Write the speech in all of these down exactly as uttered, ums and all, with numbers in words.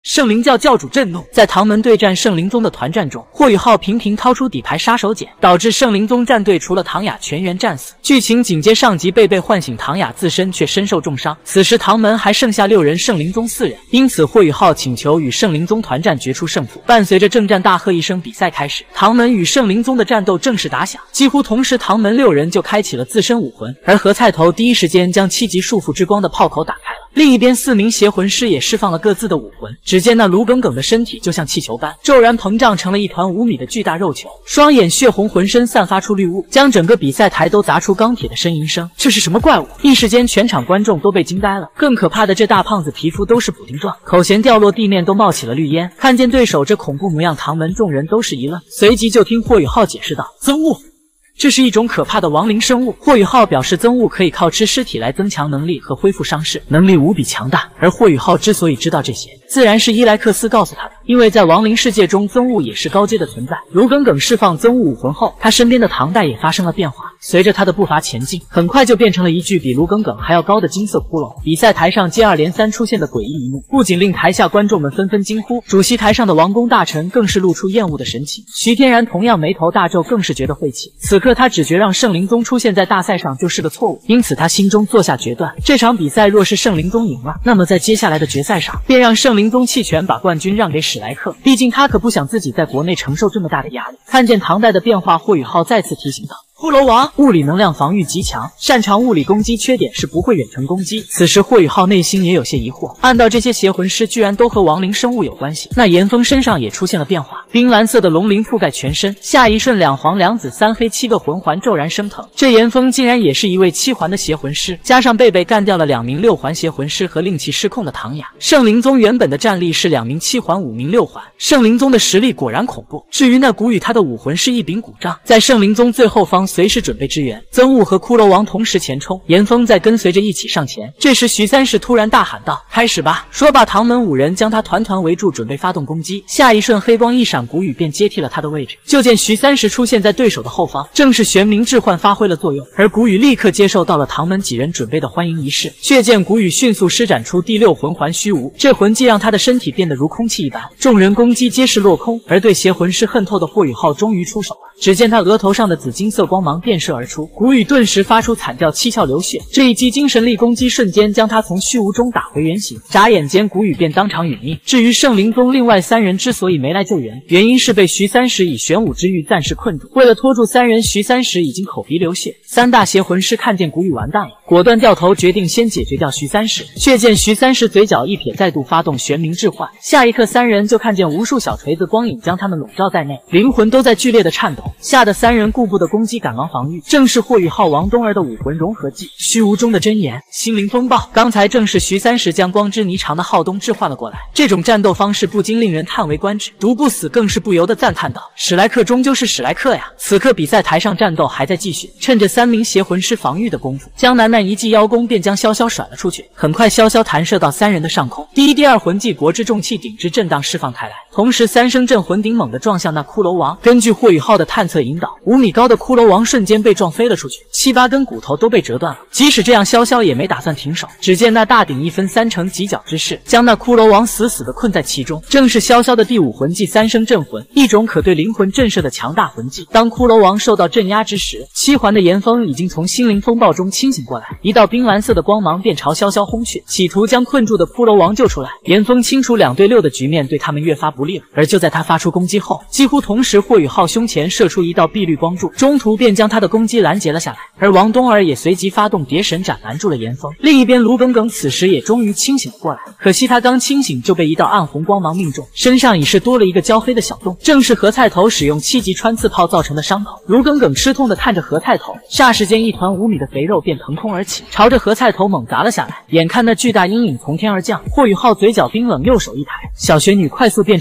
圣灵教教主震怒，在唐门对战圣灵宗的团战中，霍雨浩频频掏出底牌杀手锏，导致圣灵宗战队除了唐雅全员战死。剧情紧接上集，贝贝唤醒唐雅，自身却身受重伤。此时唐门还剩下六人，圣灵宗四人，因此霍雨浩请求与圣灵宗团战决出胜负。伴随着正战大喝一声，比赛开始，唐门与圣灵宗的战斗正式打响。几乎同时，唐门六人就开启了自身武魂，而何菜头第一时间将七级束缚之光的炮口打开了。另一边，四名邪魂师也释放了各自的武魂。只见那卢耿耿的身体就像气球般骤然膨胀成了一团五米的巨大肉球，双眼血红，浑身散发出绿雾，将整个比赛台都砸出钢铁的呻吟声。这是什么怪物？一时间，全场观众都被惊呆了。更可怕的，这大胖子皮肤都是补丁状，口弦掉落，地面都冒起了绿烟。看见对手这恐怖模样，唐门众人都是一愣，随即就听霍雨浩解释道：“增物。”这是一种可怕的亡灵生物。霍雨浩表示，增物可以靠吃尸体来增强能力和恢复伤势，能力无比强大。而霍雨浩之所以知道这些，自然是伊莱克斯告诉他的，因为在亡灵世界中，增物也是高阶的存在。卢耿耿释放增物武魂后，他身边的唐代也发生了变化。随着他的步伐前进，很快就变成了一具比卢耿耿还要高的金色骷髅。比赛台上接二连三出现的诡异一幕，不仅令台下观众们纷纷惊呼，主席台上的王公大臣更是露出厌恶的神情。徐天然同样眉头大皱，更是觉得晦气。此刻他只觉让圣灵宗出现在大赛上就是个错误，因此他心中做下决断，这场比赛若是圣灵宗赢了，那么在接下来的决赛上，便让圣灵宗弃权把冠军让给史莱克。毕竟他可不想自己在国内承受这么大的压力。看见唐代的变化，霍雨浩再次提醒道：“骷髅王物理能量防御极强，擅长物理攻击，缺点是不会远程攻击。”此时霍雨浩内心也有些疑惑，按道这些邪魂师居然都和亡灵生物有关系，那严峰身上也出现了变化，冰蓝色的龙鳞覆盖全身，下一瞬两黄两紫三黑七个魂环骤然升腾。这严峰竟然也是一位七环的邪魂师，加上贝贝干掉了两名六环邪魂师和令其失控的唐雅。圣灵宗原本的战力是两名七环五名六环，圣灵宗的实力果然恐怖。至于那古雨，他的武魂是一柄古杖，在圣灵宗最后方随时准备支援。曾雾和骷髅王同时前冲，严峰在跟随着一起上前。这时徐三石突然大喊道：“开始吧！”说罢，唐门五人将他团团围住，准备发动攻击。下一瞬，黑光一闪，古雨便接替了他的位置。就见徐三石出现在对手的后方，正是玄冥置换发挥了作用，而古雨立刻接受到了唐门几人准备的欢迎仪式。却见古雨迅速施展出第六魂环虚无，这魂技让他的身体变得如空气一般，众人攻击皆是落空。而对邪魂师恨透的霍雨浩终于出手了，只见他额头上的紫金色光芒电射而出，古雨顿时发出惨叫，七窍流血。这一击精神力攻击瞬间将他从虚无中打回原形，眨眼间古雨便当场殒命。至于圣灵宗另外三人之所以没来救援，原因是被徐三石以玄武之玉暂时困住。为了拖住三人，徐三石已经口鼻流血。三大邪魂师看见古雨完蛋了，果断掉头决定先解决掉徐三石。却见徐三石嘴角一撇，再度发动玄冥置换。下一刻，三人就看见无数小锤子光影将他们笼罩在内，灵魂都在剧烈的颤抖，吓得三人顾不得攻击，赶忙防御。正是霍雨浩、王冬儿的武魂融合技，虚无中的真言，心灵风暴。刚才正是徐三石将光之霓裳的浩东置换了过来，这种战斗方式不禁令人叹为观止。独不死更是不由得赞叹道：“史莱克终究是史莱克呀！”此刻比赛台上战斗还在继续，趁着三名邪魂师防御的功夫，江楠楠一记邀功便将潇潇甩了出去。很快，潇潇弹射到三人的上空，第一、第二魂技国之重器顶之震荡释放开来，同时三声镇魂鼎猛地撞向那骷髅王。根据霍雨浩的探测引导，五米高的骷髅王瞬间被撞飞了出去，七八根骨头都被折断了。即使这样，潇潇也没打算停手。只见那大鼎一分三成几角之势，将那骷髅王死死地困在其中。正是潇潇的第五魂技三声镇魂，一种可对灵魂震慑的强大魂技。当骷髅王受到镇压之时，七环的严峰已经从心灵风暴中清醒过来，一道冰蓝色的光芒便朝潇潇轰去，企图将困住的骷髅王救出来。严峰清楚两对六的局面对他们越发不利了，而就在他发出攻击后，几乎同时霍雨浩胸前射出一道碧绿光柱，中途便将他的攻击拦截了下来。而王冬儿也随即发动蝶神斩拦住了严峰。另一边，卢耿耿此时也终于清醒了过来，可惜他刚清醒就被一道暗红光芒命中，身上已是多了一个焦黑的小洞，正是何菜头使用七级穿刺炮造成的伤口。卢耿耿吃痛地看着何菜头，霎时间一团五米的肥肉便腾空而起，朝着何菜头猛砸了下来。眼看那巨大阴影从天而降，霍雨浩嘴角冰冷，右手一抬，小雪女快速变成了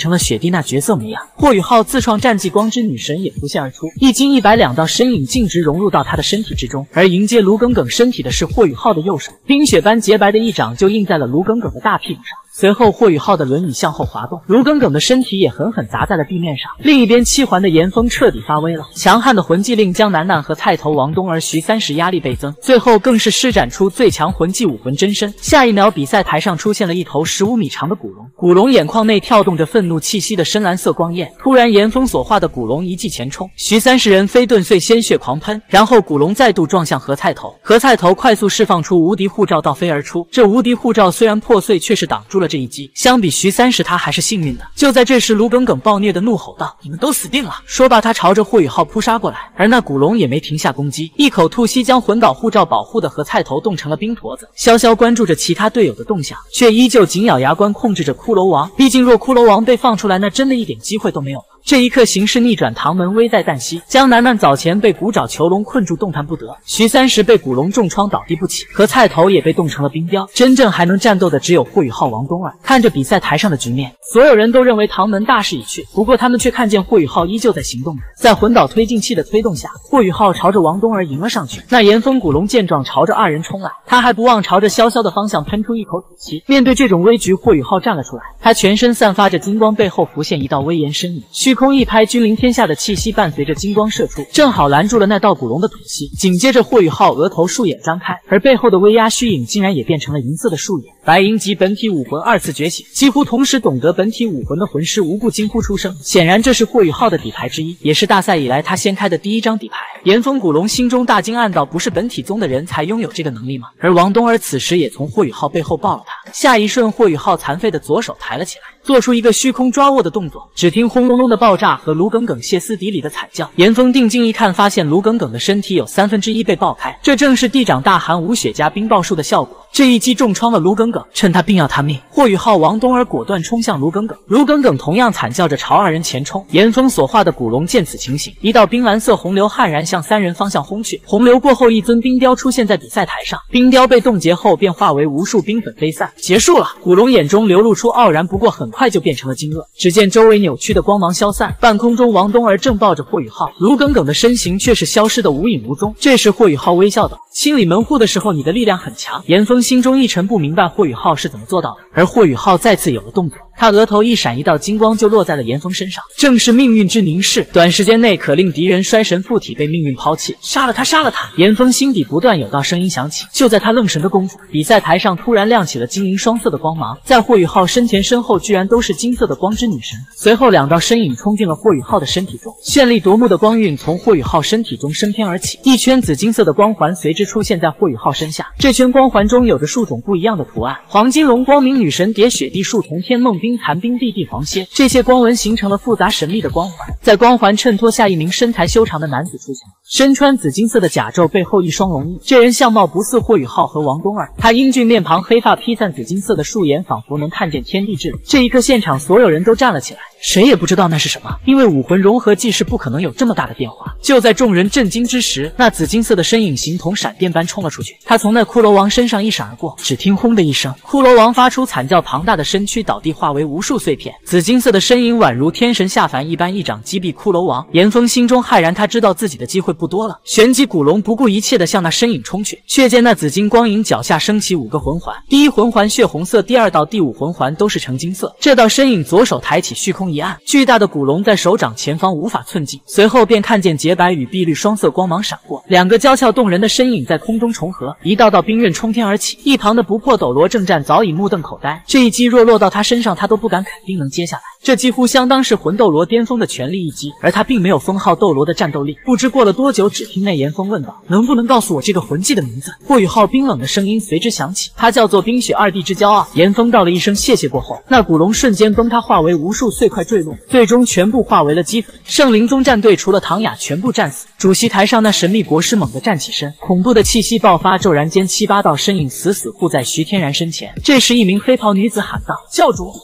成了雪地那绝色模样。霍雨浩自创战绩光之女神也浮现而出，一金一白两道身影径直融入到他的身体之中，而迎接卢耿耿身体的是霍雨浩的右手，冰雪般洁白的一掌就印在了卢耿耿的大屁股上。随后霍雨浩的轮椅向后滑动，卢耿耿的身体也狠狠砸在了地面上。另一边七环的严峰彻底发威了，强悍的魂技令将楠楠和菜头王东儿徐三石压力倍增，最后更是施展出最强魂技武魂真身。下一秒比赛台上出现了一头十五米长的古龙，古龙眼眶内跳动着愤怒气息的深蓝色光焰，突然严峰所化的古龙一记前冲，徐三十人飞遁碎鲜血狂喷，然后古龙再度撞向何菜头，何菜头快速释放出无敌护罩倒飞而出，这无敌护罩虽然破碎，却是挡住了这一击，相比徐三十他还是幸运的。就在这时，卢耿耿暴虐的怒吼道：“你们都死定了！”说罢，他朝着霍雨浩扑杀过来，而那古龙也没停下攻击，一口吐息将魂导护罩保护的何菜头冻成了冰坨子。潇潇关注着其他队友的动向，却依旧紧咬牙关控制着骷髅王，毕竟若骷髅王被放出来，那真的一点机会都没有了。这一刻，形势逆转，唐门危在旦夕。江楠楠早前被古爪囚龙困住，动弹不得；徐三石被古龙重创，倒地不起；何菜头也被冻成了冰雕。真正还能战斗的只有霍雨浩、王东儿。看着比赛台上的局面，所有人都认为唐门大势已去，不过他们却看见霍雨浩依旧在行动着。在魂导推进器的推动下，霍雨浩朝着王东儿迎了上去。那炎风古龙见状，朝着二人冲来，他还不忘朝着潇潇的方向喷出一口吐气。面对这种危局，霍雨浩站了出来，他全身散发着金光，背后浮现一道威严身影。虚空一拍，君临天下的气息伴随着金光射出，正好拦住了那道古龙的吐息。紧接着，霍雨浩额头树眼张开，而背后的威压虚影竟然也变成了银色的树眼。白银级本体武魂二次觉醒，几乎同时懂得本体武魂的魂师无不惊呼出声。显然，这是霍雨浩的底牌之一，也是大赛以来他掀开的第一张底牌。炎风古龙心中大惊，暗道：不是本体宗的人才拥有这个能力吗？而王东儿此时也从霍雨浩背后抱了他。下一瞬，霍雨浩残废的左手抬了起来，做出一个虚空抓握的动作，只听轰隆隆的爆炸和卢耿耿歇斯底里的惨叫。严峰定睛一看，发现卢耿耿的身体有三分之一被爆开，这正是地掌大寒无血加冰爆术的效果。这一击重创了卢耿耿，趁他病要他命，霍雨浩、王东儿果断冲向卢耿耿，卢耿耿同样惨叫着朝二人前冲。严峰所化的古龙见此情形，一道冰蓝色洪流悍然向三人方向轰去。洪流过后，一尊冰雕出现在比赛台上，冰雕被冻结后便化为无数冰粉飞散。结束了，古龙眼中流露出傲然，不过很快就变成了惊愕。只见周围扭曲的光芒消散，半空中王东儿正抱着霍雨浩，卢耿耿的身形却是消失的无影无踪。这时霍雨浩微笑道：“清理门户的时候，你的力量很强。”严峰心中一沉，不明白霍雨浩是怎么做到的。而霍雨浩再次有了动作，他额头一闪，一道金光就落在了严峰身上，正是命运之凝视，短时间内可令敌人衰神附体，被命运抛弃。杀了他，杀了他！严峰心底不断有道声音响起。就在他愣神的功夫，比赛台上突然亮起了金银双色的光芒，在霍雨浩身前身后居然都是金色的光之女神。随后两道身影冲进了霍雨浩的身体中，绚丽夺目的光晕从霍雨浩身体中升天而起，一圈紫金色的光环随之出现在霍雨浩身下。这圈光环中有着数种不一样的图案：黄金龙、光明女神、蝶雪地树、铜天梦冰、残冰地地黄蝎。这些光纹形成了复杂神秘的光环，在光环衬托下，一名身材修长的男子出现了，身穿紫金色的甲胄，背后一双龙翼。这人相貌不似霍雨浩和王东儿，他英俊面庞，黑发披散紫金色的树眼，仿佛能看见天地之理。这一刻，现场所有人都站了起来，谁也不知道那是什么，因为武魂融合技是不可能有这么大的变化。就在众人震惊之时，那紫金色的身影形同闪电般冲了出去，他从那骷髅王身上一闪而过，只听轰的一声，骷髅王发出惨叫，庞大的身躯倒地，化为无数碎片。紫金色的身影宛如天神下凡一般，一掌击毙骷髅王。严峰心中骇然，他知道自己的机会不多了，旋即古龙不顾一切地向那身影冲去，却见那紫金光影脚下升起五个魂环，第一魂环血红色，第二到第五魂环都是橙金色。这道身影左手抬起，虚空一按，巨大的古龙在手掌前方无法寸进，随后便看见洁白与碧绿双色光芒闪过，两个娇俏动人的身影在空中重合，一道道冰刃冲天而起。一旁的不破斗罗正战早已目瞪口呆，这一击若落到他身上，他都不敢肯定能接下来，这几乎相当是魂斗罗巅峰的全力一击，而他并没有封号斗罗的战斗力。不知过了多久，只听那严峰问道：“能不能告诉我这个魂技的名字？”霍雨浩冰冷的声音随之响起，他叫做冰雪二帝之骄傲。严峰道了一声谢谢过后，那古龙瞬间崩塌，化为无数碎块坠落，最终全部化为了齑粉。圣灵宗战队除了唐雅全部战死，主席台上那神秘国师猛地站起身，恐怖的气息爆发，骤然间七八道身影死死护在徐天然身前。这时一名黑袍女子喊道：“教主！”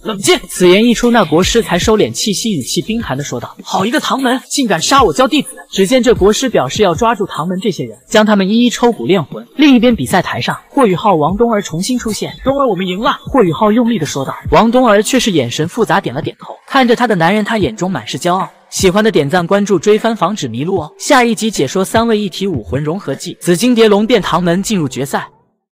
冷静！此言一出，那国师才收敛气息，语气冰寒的说道：“好一个唐门，竟敢杀我教弟子！”只见这国师表示要抓住唐门这些人，将他们一一抽骨炼魂。另一边比赛台上，霍雨浩、王冬儿重新出现。冬儿，我们赢了！霍雨浩用力的说道。王冬儿却是眼神复杂，点了点头，看着他的男人，他眼中满是骄傲。喜欢的点赞、关注、追番，防止迷路哦。下一集解说三位一体武魂融合技，紫金蝶龙变唐门进入决赛。